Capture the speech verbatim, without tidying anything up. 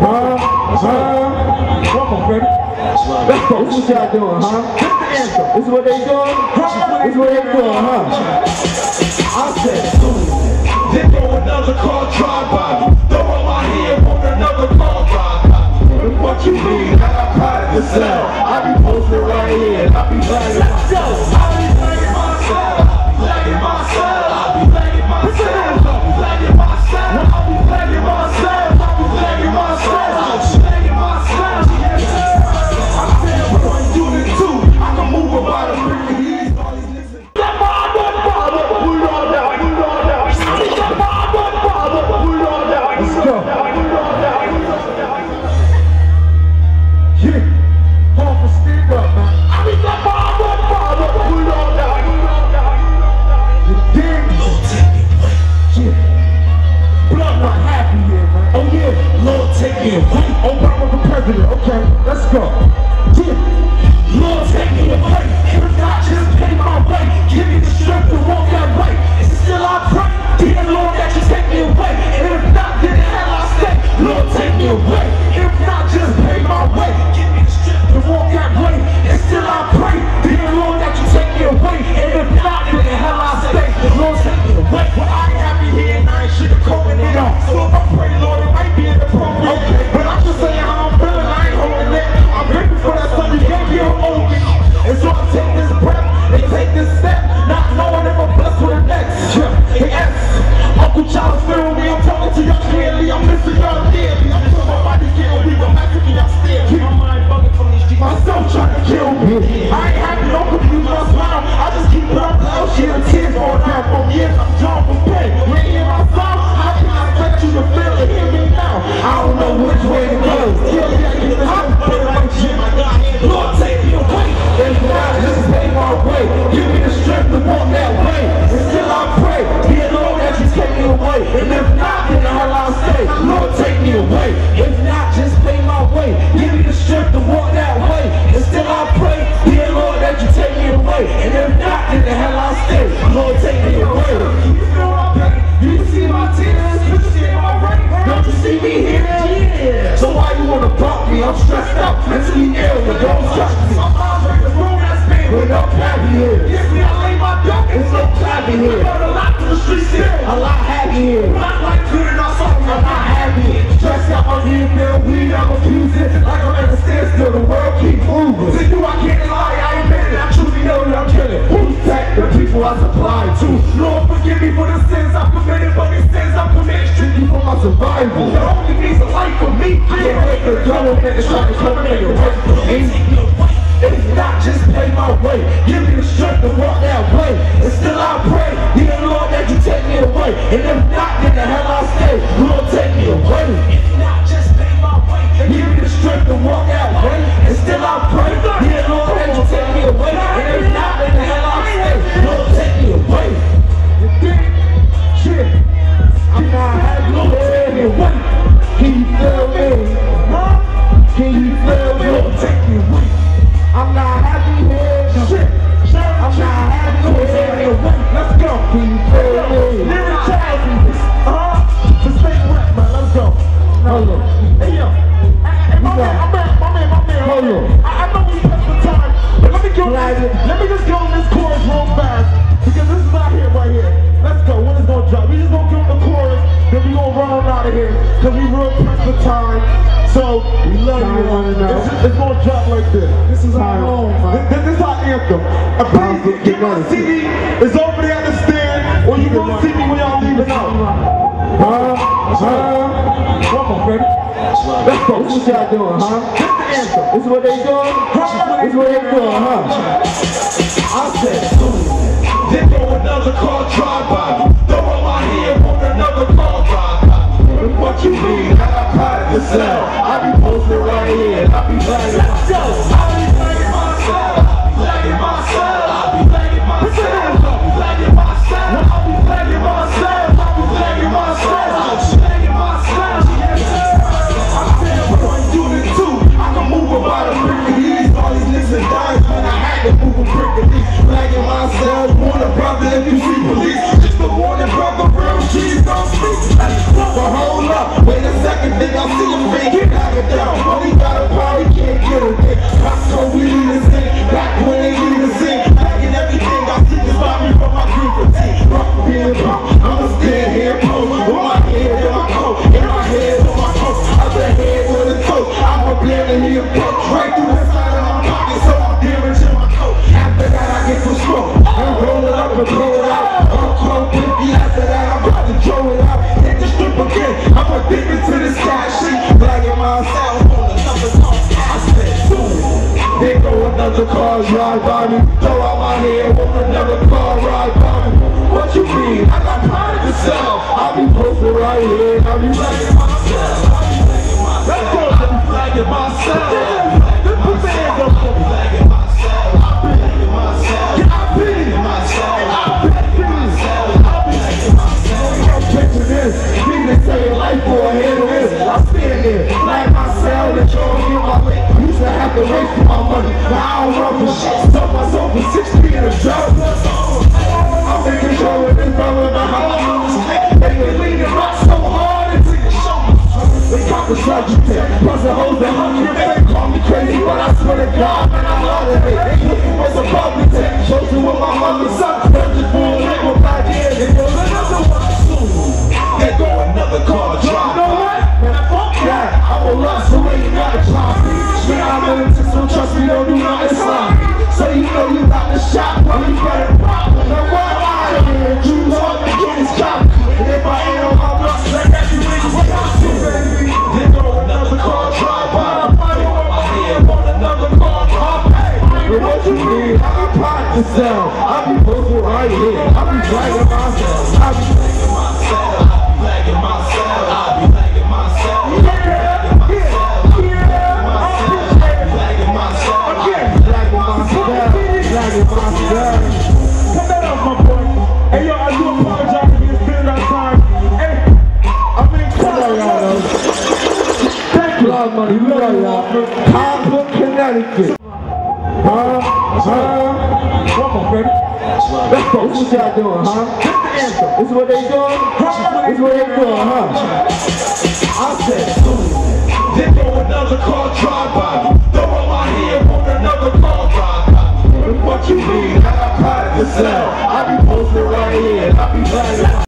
Huh? Huh? Come on, baby. Let's go. This is what y'all doing, huh? This the anthem. This is what they doing? This is what they doing, huh? I said, then throw another car drive by me. Throw on my head on another car drive by me. What you mean? I got pride in the cell. I be posted right here. I be playing myself. I be playing myself. I be playing myself. I be playing myself. I be playing myself. I be playing myself. I be playing myself. I be playing myself. I said we're going to do this too. I can move about a million years. Obama for president, okay, let's go. Yeah. Lord, take me away. If not, just pay my way. Give me the strength to walk that way. And still I pray, dear Lord, that you take me away. And if not, then the hell I stay. Lord, take me away. If not, just pay my way. Give me the strength to walk that way. And still I pray, dear Lord, that you take me away. And if not, then the hell I stay. Lord, take me away. Well, I ain't happy here and I ain't sugarcoating it all. So if I pray, Lord, it might be inappropriate. Okay. But I'm just saying how I'm feeling, I ain't holding it. I'm grateful for that son you gave me on old me. And so I take this breath and take this step, not knowing if I'm blessed for the next. Yeah. Hey, S, Uncle Charles, feel me, I'm talking to y'all clearly. I'm missing y'all dearly. I'm sure my body can't weak, I'm asking me, y'all still. Keep my mind bugging from these streets. My soul trying to kill me. I ain't happy, don't confuse my smile. I just keep it up loud, shit, and tears fall down from years. I'm drawn from pain. You ain't hear my song? How can I expect you to feel it? Hear me now. I don't know which way to go. Yeah, yeah, get the hot, put it like shit. Lord, take me away. If not, just pay my way. Give me the strength to walk that way. And still I pray, dear Lord, that you take me away. And if not, then the hell I'll stay. Lord, take me away. If not, just pay my way. Give me the strength to walk that way. And still I pray, dear Lord, that you take me away. And if not, then the hell I'll stay. Lord, take me away. You feel my pain? You see my tears? You see my rain? Don't you see me here? Yeah. So why you wanna bump me? I'm stressed out, mentally ill, but don't touch me. My mom's right the room that's been with no clappy here. Yes, me, I lay my duck, it's no clappy here. But a lot to the streets here, a lot happy here. Not like clearing our songs, I'm not happy. Stressed out on the mill, weed, I'm abusing. Like I'm at the standstill, the world keep moving. To you, I can't lie, I ain't been it. I truly know that I'm killing. Who's that? The people I supply to. Lord, forgive me for the sins I've committed, but these sins I've committed strictly for my survival. The only means of life for me. I can't wait for the government to try to come and make it work for me. If not, just pay my way. Give me the strength to walk that way. And still I pray, dear Lord, that you take me away. And if not, then the hell I'll stay. Lord, take me away. If not, just pay my way. Give me the strength to walk that way. And still I pray, dear Lord, that you take me away. And if not, then the hell I'll stay. Lord, take me away. You think? Shit. I'm not happy. Lord, take me away. Can you feel me? Huh? Can you feel me? Lord, take me away. I'm not happy here. Shit. I'm not happy here. Let's go. Can you feel me? Lyric Chassis. Uh-huh. Just make rap, man. Let's go. Hold on. Hey, yo. Hey, my man, my man, my man, my man. Hold on. I, I know we pressed for time, but let me go. Let me just go in this chorus real fast. Because this is not here right here. Let's go. When it's gonna drop? We just gonna give them the chorus, then we gonna run on out of here. Cause we real pressed for time. So, we love you. It's, it's gonna drop like this. This is our home, man. This, this is our anthem. And please get, get my C D. It's over there at the stand, or you gonna see me when y'all leaving out. Huh? Huh? Come on, baby. Let's go. This is what y'all doing, huh? This the anthem. This is what they doing? This is what they doing, huh? I said, then throw another car drive by me. Throw on my head on another car drive by me. What you mean? I got pride in the cell. I be posted right here. I be playing myself. I be playing myself. I be playing myself. I be playing myself. I be playing myself. I be playing myself. I be playing myself. I be playing myself. I said we're going to do this too. I can move about a million years. All these niggas and dimes, man. I had to move a brick of these. Playing myself. Warning brother if you see police. Just a warning brother. Real cheese don't speak. But hold up. Wait a second. Think I see a fake. another car drive by me. Throw out my head, won't another car ride by me. What you mean? I got pride in myself. I be posted right here, I be flagging myself. Let's go, I be flagging myself. Let's put the hands up for me. Flagging myself. I be flagging myself. I be flagging myself. I be flagging myself. I be flagging myself. I'm catching this. Niggas say your life for a hit or this. I stand there, flag myself, and y'all get my lick. Used to have to race for my money. Now I don't run for shit. Stuck myself for six feet in a drought. I'm in control of this brother in my house. They been leaning rock so hard until you show me. They caught the subject tip. Plus the hoes that hung your face. Call me crazy, but I swear to God, man, I love it. They put me was a public tip. Shows you what my mother's son. Just for a little five years. They go another one soon. They go another car drive. You know what? Man, fuck that. I will rust away, you gotta try me. Man, I'm militant, so trust me, don't do nothing slimy. So you know you got the shot, well, you got a problem. Now what I am, choose all the kids copy. And if I ain't on my block, like that, you niggas got to, baby. Then go another car drive by. I'm fighting on my head, want another car drive by. But what you need, I be pot to sell. I be posted right here, I be dragging myself. I be dragging myself, I be dragging myself. I be dragging myself. Come that up, my boy. Hey, yo, I do apologize for this bit of time. Hey, I've been close. Thank you. Love money, we love y'all. Compton, Connecticut. Huh? Huh? Come on, baby. Let's go. This is what y'all doing, huh? Get the answer. This is what they doing? This is what they doing, huh? I said, Then go another car drive by me. Throw on my head, want another car drive by me. what you mean? I got pride in myself. I be posted right here, I be flagging.